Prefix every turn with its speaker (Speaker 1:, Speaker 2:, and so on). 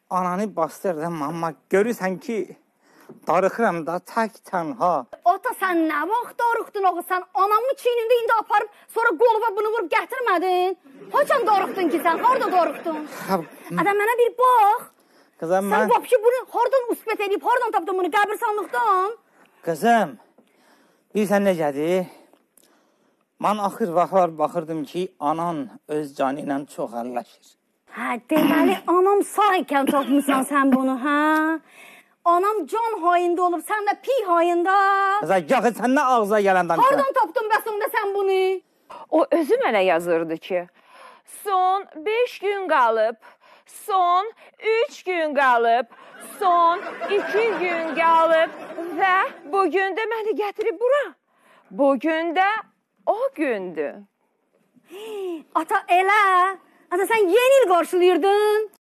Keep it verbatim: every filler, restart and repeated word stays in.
Speaker 1: ananı bastırdım amma görürsən ki, darıxıram da tək tənha.
Speaker 2: Ata sən nə vaxt darıxdın oğul sən? Anamın çiynində indi aparıb sonra qoluma bunu vurub gətirmədin. Haçan darıxdın ki sən? Harada darıxdın? Ada mənə bir bax.
Speaker 1: Qızım
Speaker 2: Sən
Speaker 1: mən...
Speaker 2: vapşı bunu hardan uspət edib, hardan tapdın bunu qəbirstanlıqdan?
Speaker 1: Qızım, bilirsən necədir? Mən axır vaxtlar baxırdım ki, anan öz canı ilə çox əlləşir.
Speaker 2: Hə, deməli anam sağ ikən tapmısan sən bunu, hə? Anam can hayında olub, sən də pi hayında.
Speaker 1: Qızım, yaxı sən nə ağza gələn danışan?
Speaker 2: Hardan tapdın bəs onda sən bunu?
Speaker 3: O özü mənə yazırdı ki, son beş gün qalıb, son üç gün qalıb, son iki gün qalıb və bugün də məni gətirib bura. Bugün də o gündür.
Speaker 2: Ata elə, ata sən yeni il qarşılayırdın.